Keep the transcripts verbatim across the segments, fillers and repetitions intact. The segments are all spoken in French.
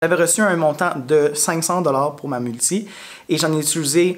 J'avais reçu un montant de cinq cents dollars pour ma multi et j'en ai utilisé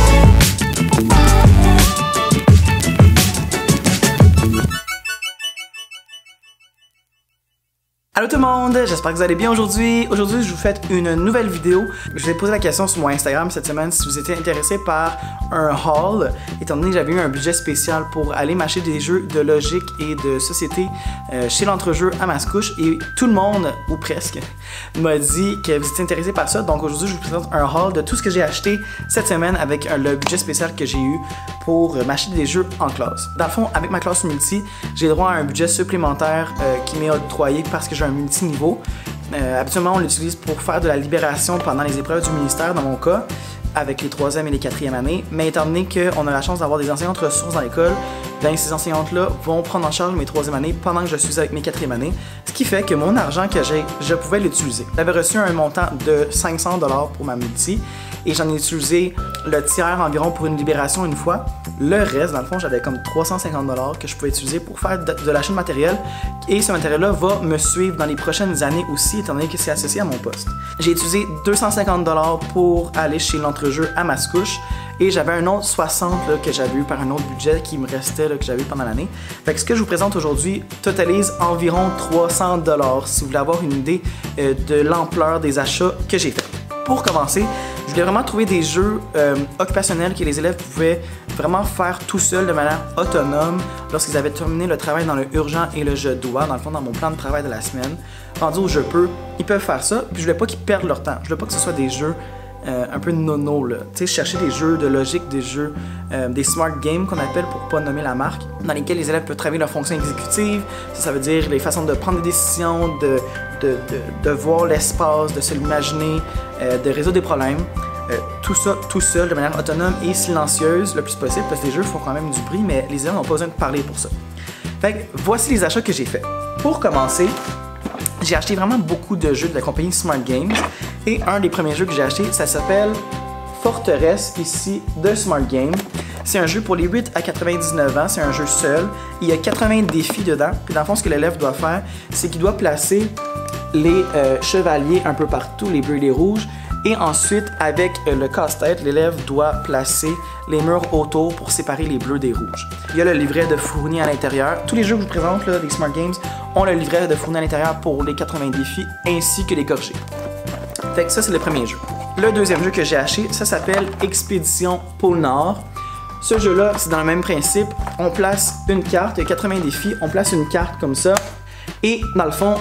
Allô tout le monde, j'espère que vous allez bien aujourd'hui. Aujourd'hui, je vous fais une nouvelle vidéo. Je vous ai posé la question sur mon Instagram cette semaine si vous étiez intéressé par un haul, étant donné que j'avais eu un budget spécial pour aller m'acheter des jeux de logique et de société euh, chez l'entrejeu à Mascouche. Et tout le monde, ou presque, m'a dit que vous étiez intéressé par ça. Donc aujourd'hui, je vous présente un haul de tout ce que j'ai acheté cette semaine avec euh, le budget spécial que j'ai eu pour euh, m'acheter des jeux en classe. Dans le fond, avec ma classe multi, j'ai droit à un budget supplémentaire euh, qui m'est octroyé parce que j'ai un multi-niveau. Euh, habituellement, on l'utilise pour faire de la libération pendant les épreuves du ministère, dans mon cas, avec les troisième et les quatrième années. Mais étant donné qu'on a la chance d'avoir des enseignantes ressources dans l'école, bien, ces enseignantes-là vont prendre en charge mes troisième années pendant que je suis avec mes quatrième années, ce qui fait que mon argent que j'ai, je pouvais l'utiliser. J'avais reçu un montant de cinq cents dollars pour ma multi et j'en ai utilisé le tiers environ pour une libération une fois. Le reste, dans le fond, j'avais comme trois cent cinquante dollars que je pouvais utiliser pour faire de, de l'achat de matériel et ce matériel-là va me suivre dans les prochaines années aussi, étant donné que c'est associé à mon poste. J'ai utilisé deux cent cinquante dollars pour aller chez l'entrejeu à Mascouche et j'avais un autre soixante là, que j'avais eu par un autre budget qui me restait là, que j'avais eu pendant l'année. Fait que ce que je vous présente aujourd'hui totalise environ trois cents dollars si vous voulez avoir une idée euh, de l'ampleur des achats que j'ai fait. Pour commencer, je voulais vraiment trouver des jeux euh, occupationnels que les élèves pouvaient vraiment faire tout seuls de manière autonome lorsqu'ils avaient terminé le travail dans le urgent et le je dois, dans le fond dans mon plan de travail de la semaine. Rendu au je peux, ils peuvent faire ça, puis je voulais pas qu'ils perdent leur temps. Je voulais pas que ce soit des jeux euh, un peu nono là. Tu sais, chercher des jeux de logique, des jeux, euh, des smart games qu'on appelle pour pas nommer la marque, dans lesquels les élèves peuvent travailler leurs fonctions exécutives. Ça, ça veut dire les façons de prendre des décisions, de, de, de, de voir l'espace, de se l'imaginer, euh, de résoudre des problèmes. Euh, tout ça tout seul, de manière autonome et silencieuse le plus possible, parce que les jeux font quand même du bruit, mais les élèves n'ont pas besoin de parler pour ça. Fait que voici les achats que j'ai faits. Pour commencer, j'ai acheté vraiment beaucoup de jeux de la compagnie Smart Games et un des premiers jeux que j'ai acheté, ça s'appelle Forteresse, ici, de Smart Games. C'est un jeu pour les huit à quatre-vingt-dix-neuf ans, c'est un jeu seul. Il y a quatre-vingts défis dedans, puis dans le fond, ce que l'élève doit faire, c'est qu'il doit placer les euh, chevaliers un peu partout, les bleus et les rouges. Et ensuite, avec euh, le casse-tête, l'élève doit placer les murs autour pour séparer les bleus des rouges. Il y a le livret de fourni à l'intérieur. Tous les jeux que je vous présente, là, des Smart Games, ont le livret de fourni à l'intérieur pour les quatre-vingts défis, ainsi que les gorgées. Fait que ça, c'est le premier jeu. Le deuxième jeu que j'ai acheté, ça s'appelle Expédition Pôle Nord. Ce jeu-là, c'est dans le même principe. On place une carte, il y a quatre-vingts défis, on place une carte comme ça. Et dans le fond,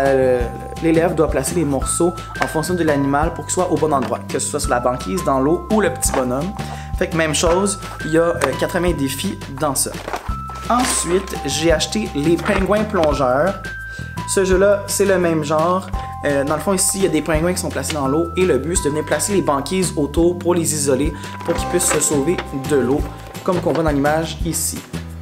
l'élève doit placer les morceaux en fonction de l'animal pour qu'il soit au bon endroit, que ce soit sur la banquise, dans l'eau ou le petit bonhomme. Fait que même chose, il y a euh, quatre-vingts défis dans ça. Ensuite, j'ai acheté les pingouins plongeurs. Ce jeu-là, c'est le même genre. Euh, dans le fond, ici, il y a des pingouins qui sont placés dans l'eau et le but, c'est de venir placer les banquises autour pour les isoler, pour qu'ils puissent se sauver de l'eau, comme qu'on voit dans l'image ici.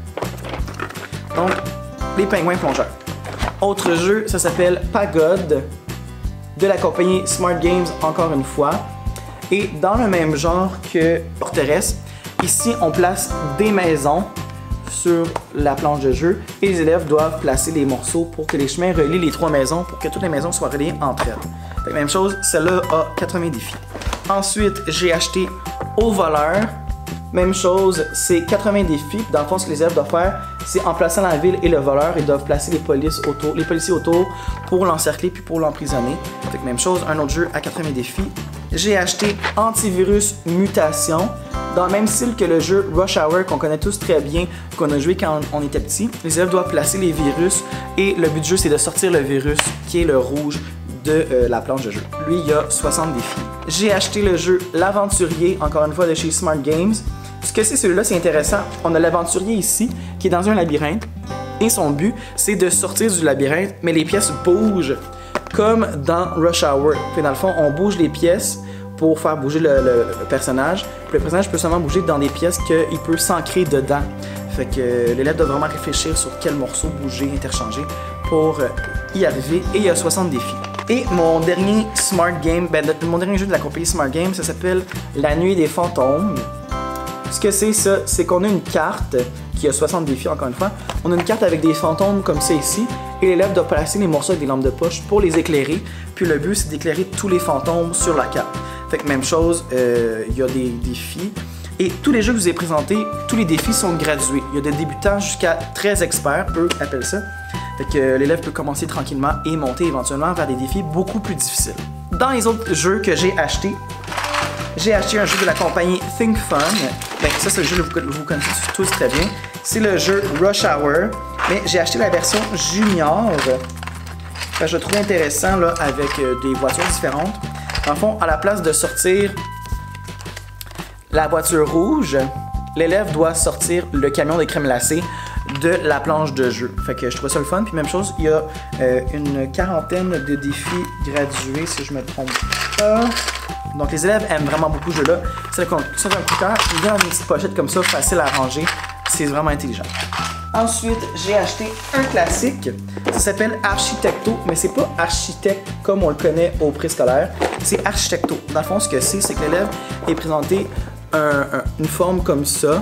Donc, les pingouins plongeurs. Autre jeu, ça s'appelle Pagode, de la compagnie Smart Games, encore une fois. Et dans le même genre que Forteresse, ici, on place des maisons sur la planche de jeu et les élèves doivent placer les morceaux pour que les chemins relient les trois maisons, pour que toutes les maisons soient reliées entre elles. Fait que même chose, celle-là a quatre-vingts défis. Ensuite, j'ai acheté Au voleur. Même chose, c'est quatre-vingts défis. Dans le fond, ce que les élèves doivent faire, c'est en plaçant la ville et le voleur, ils doivent placer les, polices autour, les policiers autour pour l'encercler puis pour l'emprisonner. Fait que même chose, un autre jeu à quatre-vingts défis. J'ai acheté Antivirus Mutation, dans le même style que le jeu Rush Hour qu'on connaît tous très bien, qu'on a joué quand on était petit. Les élèves doivent placer les virus et le but du jeu, c'est de sortir le virus qui est le rouge de euh, la planche de jeu. Lui, il y a soixante défis. J'ai acheté le jeu L'Aventurier, encore une fois de chez Smart Games. Ce que c'est celui-là, c'est intéressant. On a l'aventurier ici, qui est dans un labyrinthe. Et son but, c'est de sortir du labyrinthe, mais les pièces bougent, comme dans Rush Hour. Puis dans le fond, on bouge les pièces pour faire bouger le, le, le personnage. Puis le personnage peut seulement bouger dans des pièces qu'il peut s'ancrer dedans. Fait que euh, l'élève doit vraiment réfléchir sur quel morceau bouger, interchanger pour euh, y arriver. Et il y a soixante défis. Et mon dernier Smart Game, ben, le, mon dernier jeu de la compagnie Smart Game, ça s'appelle La Nuit des Fantômes. ce que c'est ça, c'est qu'on a une carte qui a soixante défis encore une fois. On a une carte avec des fantômes comme ça ici et l'élève doit placer les morceaux avec des lampes de poche pour les éclairer. Puis le but c'est d'éclairer tous les fantômes sur la carte. Fait que même chose, euh, il y a des défis. Et tous les jeux que je vous ai présentés, tous les défis sont gradués. Il y a des débutants jusqu'à très experts, eux appellent ça. Fait que euh, l'élève peut commencer tranquillement et monter éventuellement vers des défis beaucoup plus difficiles. Dans les autres jeux que j'ai achetés, j'ai acheté un jeu de la compagnie Think Fun. Ben, ça, c'est le jeu que vous, vous connaissez tous très bien. C'est le jeu Rush Hour, mais j'ai acheté la version junior. Ben, je le trouve intéressant là, avec euh, des voitures différentes. Dans le fond, à la place de sortir la voiture rouge, l'élève doit sortir le camion de crème glacée de la planche de jeu. Fait que je trouve ça le fun. Puis même chose, il y a euh, une quarantaine de défis gradués, si je me trompe pas. Donc les élèves aiment vraiment beaucoup ce jeu-là. C'est un coup de cœur, il vient dans une petite pochette comme ça, facile à ranger. C'est vraiment intelligent. Ensuite, j'ai acheté un classique. Ça s'appelle Architecto, mais c'est pas architecte comme on le connaît au préscolaire. C'est Architecto. Dans le fond, ce que c'est, c'est que l'élève est présenté un, un, une forme comme ça,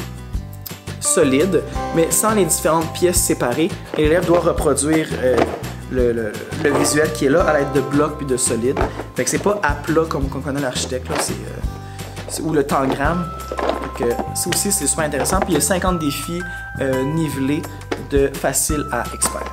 solide, mais sans les différentes pièces séparées. Et l'élève doit reproduire euh, le, le, le visuel qui est là à l'aide de blocs puis de solides. Fait que c'est pas à plat comme on connaît l'architecte, là, c'est euh, ou le tangramme. Fait que ça aussi c'est super intéressant. Puis il y a cinquante défis euh, nivelés de facile à expert.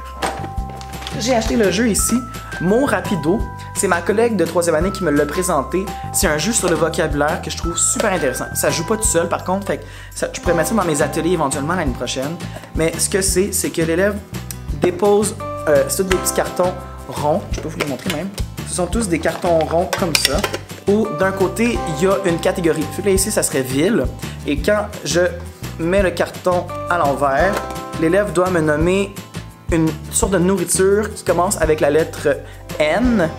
J'ai acheté le jeu ici, Mon Rapido. C'est ma collègue de troisième année qui me l'a présenté. C'est un jeu sur le vocabulaire que je trouve super intéressant. Ça joue pas tout seul par contre, fait que ça, je pourrais mettre ça dans mes ateliers éventuellement l'année prochaine. Mais ce que c'est, c'est que l'élève dépose, euh, c'est tous des petits cartons ronds, je peux vous les montrer même. Ce sont tous des cartons ronds comme ça, où d'un côté, il y a une catégorie. Fait que là ici, ça serait ville. Et quand je mets le carton à l'envers, l'élève doit me nommer une sorte de nourriture qui commence avec la lettre N.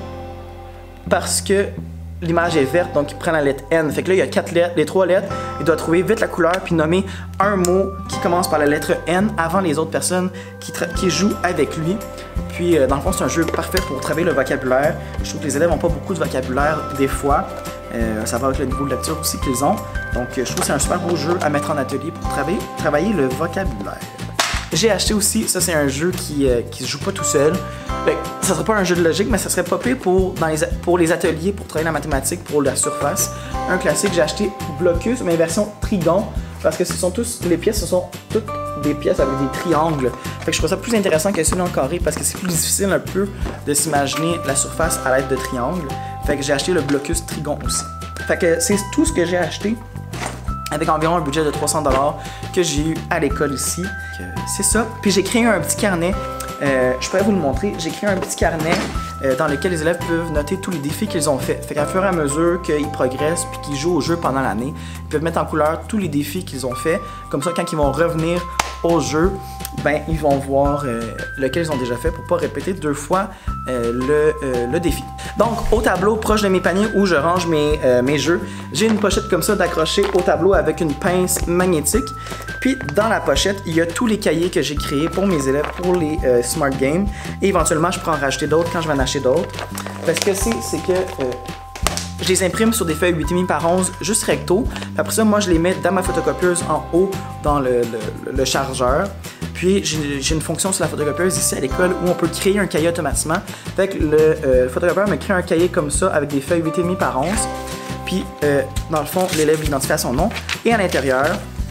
Parce que l'image est verte, donc il prend la lettre N. Fait que là, il y a quatre lettres, les trois lettres. Il doit trouver vite la couleur puis nommer un mot qui commence par la lettre N avant les autres personnes qui, qui jouent avec lui. Puis, euh, dans le fond, c'est un jeu parfait pour travailler le vocabulaire. Je trouve que les élèves n'ont pas beaucoup de vocabulaire des fois. Euh, ça va avec le niveau de lecture aussi qu'ils ont. Donc, euh, je trouve que c'est un super beau jeu à mettre en atelier pour travailler, travailler le vocabulaire. J'ai acheté aussi, ça c'est un jeu qui, euh, qui se joue pas tout seul. Ben, ça serait pas un jeu de logique, mais ça serait pas pire pour, dans les, pour les ateliers, pour travailler la mathématique, pour la surface. Un classique, j'ai acheté Blocus, mais version Trigon, parce que ce sont tous, les pièces, ce sont toutes des pièces avec des triangles. Fait que je trouve ça plus intéressant que celui en carré, parce que c'est plus difficile un peu de s'imaginer la surface à l'aide de triangles. Fait que j'ai acheté le Blocus Trigon aussi. Fait que c'est tout ce que j'ai acheté, avec environ un budget de trois cents dollars que j'ai eu à l'école ici. C'est ça. Puis j'ai créé un petit carnet, euh, je pourrais vous le montrer, j'ai créé un petit carnet euh, dans lequel les élèves peuvent noter tous les défis qu'ils ont faits. Fait qu'à fur et à mesure qu'ils progressent puis qu'ils jouent au jeu pendant l'année, ils peuvent mettre en couleur tous les défis qu'ils ont faits. Comme ça, quand ils vont revenir au jeu, ben ils vont voir euh, lequel ils ont déjà fait pour pas répéter deux fois euh, le, euh, le défi. Donc au tableau proche de mes paniers où je range mes, euh, mes jeux, j'ai une pochette comme ça d'accrocher au tableau avec une pince magnétique. Puis dans la pochette, il y a tous les cahiers que j'ai créés pour mes élèves pour les euh, Smart Games. Et éventuellement, je pourrai en racheter d'autres quand je vais en acheter d'autres. Parce que c'est, c'est que euh, je les imprime sur des feuilles huit virgule cinq par onze juste recto. Après ça, moi, je les mets dans ma photocopieuse en haut dans le, le, le chargeur. Puis j'ai une fonction sur la photocopieuse ici à l'école où on peut créer un cahier automatiquement. Fait que le, euh, le photocopieur me crée un cahier comme ça avec des feuilles huit virgule cinq par onze. Puis euh, dans le fond, l'élève l'identifie à son nom. Et à l'intérieur,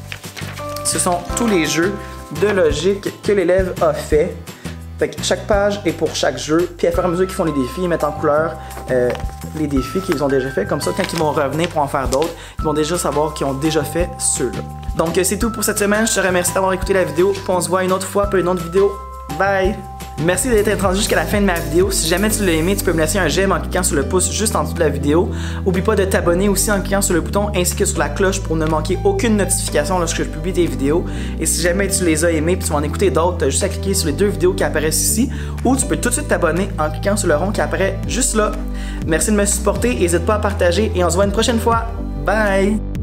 ce sont tous les jeux de logique que l'élève a fait. Fait que chaque page est pour chaque jeu. Puis à fur et à mesure qu'ils font les défis, ils mettent en couleur euh, les défis qu'ils ont déjà fait. Comme ça, quand ils vont revenir pour en faire d'autres, ils vont déjà savoir qu'ils ont déjà fait ceux-là. Donc c'est tout pour cette semaine. Je te remercie d'avoir écouté la vidéo. Puis on se voit une autre fois pour une autre vidéo. Bye! Merci d'être rendu jusqu'à la fin de ma vidéo. Si jamais tu l'as aimé, tu peux me laisser un j'aime en cliquant sur le pouce juste en dessous de la vidéo. N'oublie pas de t'abonner aussi en cliquant sur le bouton ainsi que sur la cloche pour ne manquer aucune notification lorsque je publie des vidéos. Et si jamais tu les as aimées et tu vas en écouter d'autres, tu as juste à cliquer sur les deux vidéos qui apparaissent ici ou tu peux tout de suite t'abonner en cliquant sur le rond qui apparaît juste là. Merci de me supporter, n'hésite pas à partager et on se voit une prochaine fois. Bye!